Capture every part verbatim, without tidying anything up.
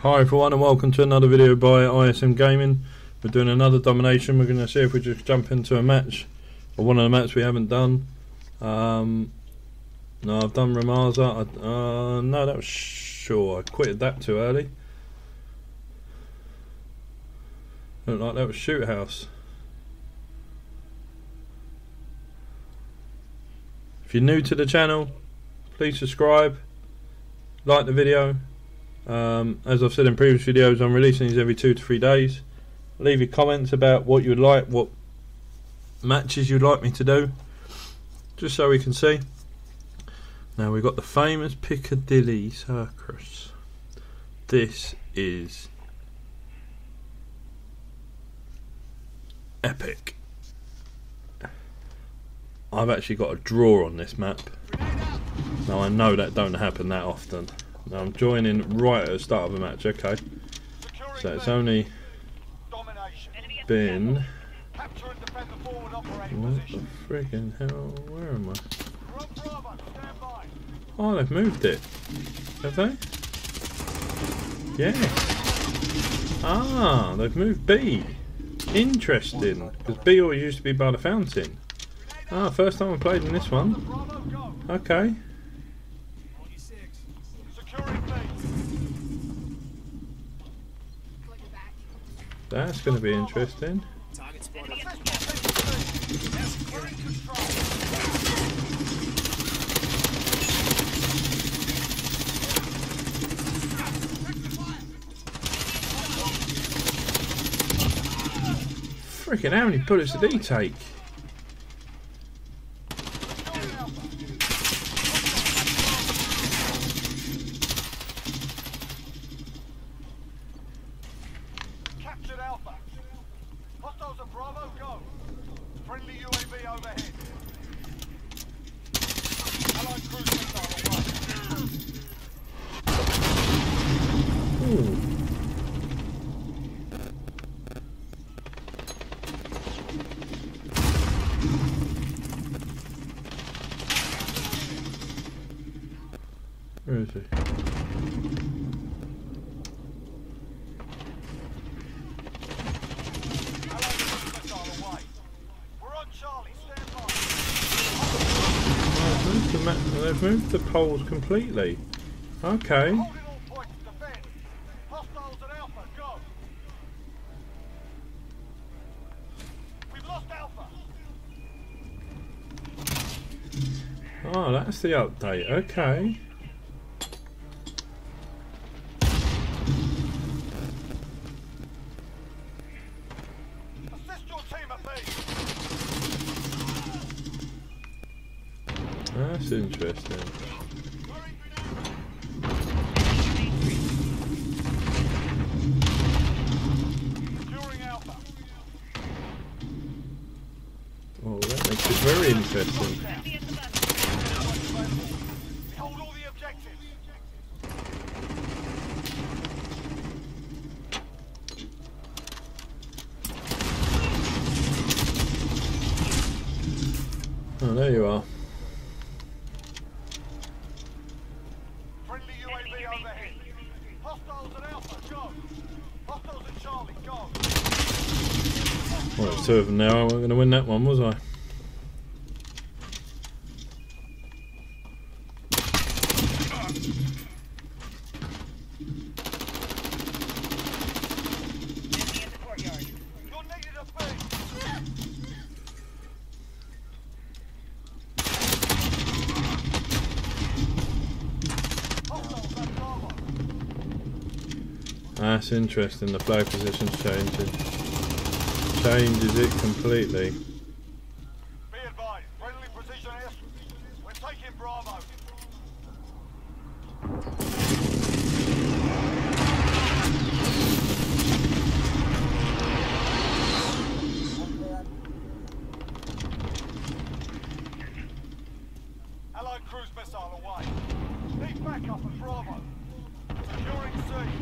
Hi everyone and welcome to another video by I S M Gaming. We're doing another domination. We're going to see if we just jump into a match, or one of the matches we haven't done. Um, no, I've done Ramaza. I, uh, no, that was sure. I quitted that too early. Looked like that was Shoot House. If you're new to the channel, please subscribe, like the video. Um, as I've said in previous videos, I'm releasing these every two to three days. Leave your comments about what you would like, what matches you'd like me to do, just so we can see. Now we've got the famous Piccadilly Circus. This is epic. I've actually got a draw on this map. Now I know that don't happen that often. Now I'm joining right at the start of a match, okay. So it's only been... What the friggin' hell, where am I? Oh, they've moved it. Have they? Yeah. Ah, they've moved B. Interesting, because B always used to be by the fountain. Ah, first time I played in this one. Okay. That's going to be interesting. Freaking how many bullets did he take? Where is he? Oh, they've moved the poles completely. Okay. Oh, that's the update. Okay. That's interesting. Oh, that makes it very interesting. Oh, there you are. Well, it's two of them now. I wasn't going to win that one, was I? That's interesting, the flag position's changing. Changes it completely. Be advised, friendly precision airstrike. We're taking Bravo. Allied cruise missile away. Need backup at Bravo. Securing C.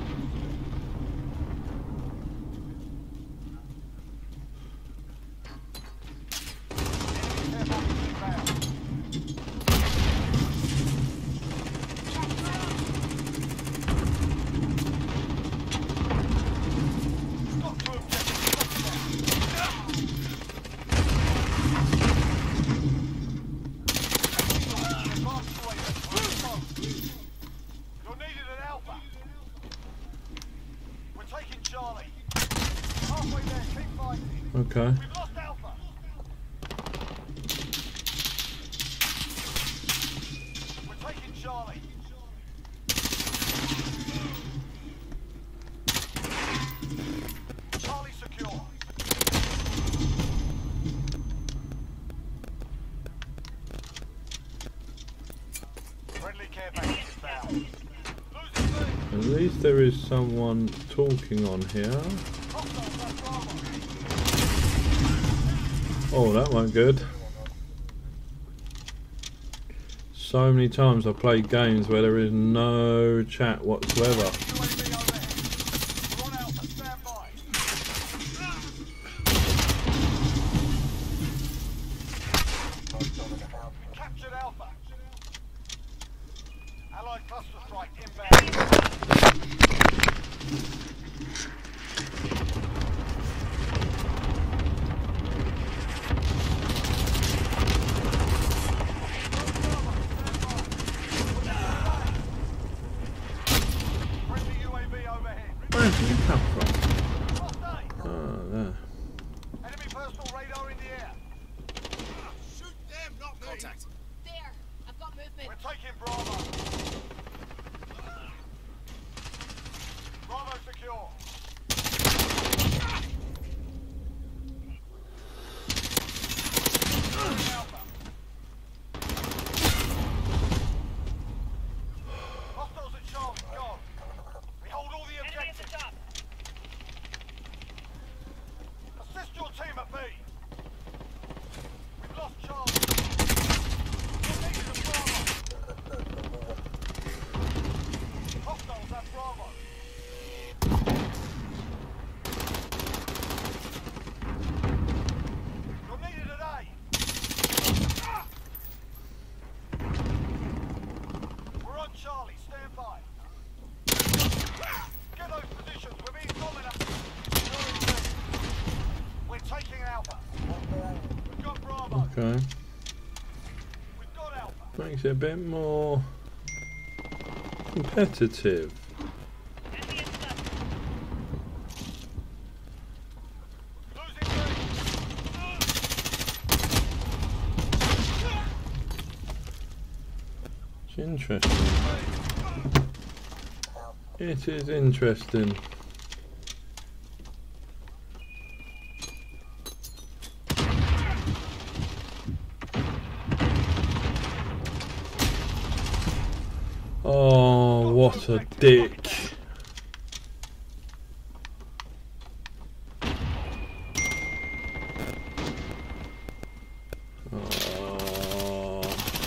Okay. We've lost Alpha. We're taking Charlie. Charlie secure. Friendly care package is down. Losing B. At least there is someone talking on here. Hostiles at Bravo. Oh, that went good. So many times I've played games where there is no chat whatsoever. U A V overhead. We're on Alpha. Stand by. We captured Alpha. Allied cluster strike inbound. Friendly U A V overhead. Where did you come from? Lost A. Oh, there. Enemy personal radar in the air. Shoot them, not me. Contact. There! I've got movement. We're taking Bravo. Bravo secure. Alpha. Hostiles at Charlie, go. We hold all the objectives. Assist your team at B. We've lost Charlie. You're needed at Bravo. Hostiles at Bravo. You're needed at A. We're on Charlie, stand by. Get those positions, we're being dominated. We're taking Alpha. We've got Bravo. Okay. We've got Alpha. Makes it a bit more competitive. Losing B. It's interesting. It is interesting. Oh, what a dick. Oh.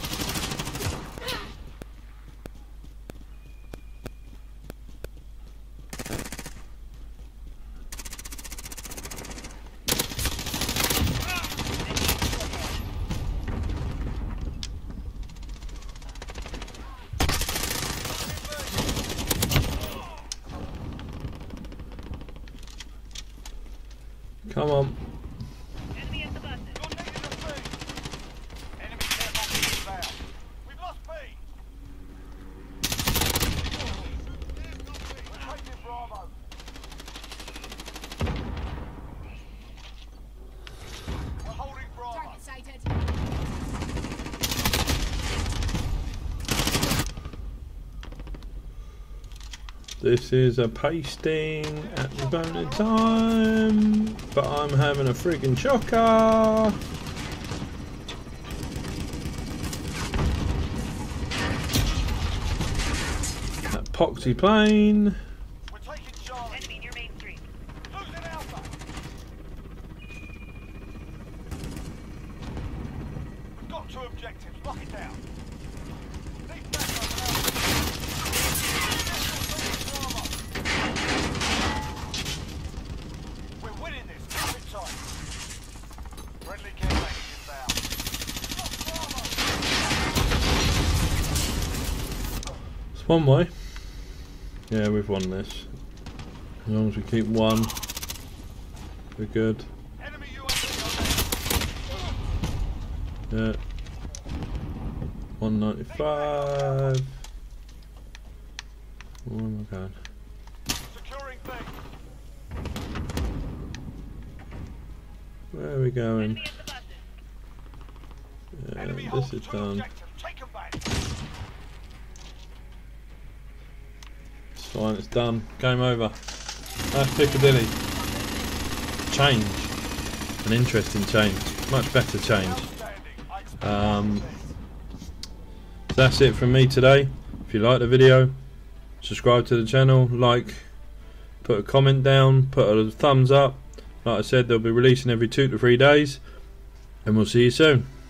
Come on. Enemy at the buses. You're needed at B. Enemy care package inbound. We've lost B. We're taking Bravo. We're holding Bravo. Target sighted. This is a pasting at the moment in time, but I'm having a friggin' shocker. That poxy plane. We're taking Charlie. Enemy near Main Street. Losing Alpha. We've got two objectives. Lock it down. Need backup and Alpha. We're winning this. Keep it tight. Friendly care package inbound. Lost Bravo. It's one way. Yeah, we've won this. As long as we keep one, we're good. Enemy U A V Yeah. one ninety-five. Oh my god. securing B. we going? Enemy at the buses. Uh, Enemy this holds is two done. objectives. Take them back. It's fine, it's done. Game over. That's Piccadilly. Change. An interesting change. Much better change. Outstanding. I expect Um, that's it from me today. If you like the video, subscribe to the channel, like, put a comment down, put a thumbs up. Like I said, they'll be releasing every two to three days, and we'll see you soon.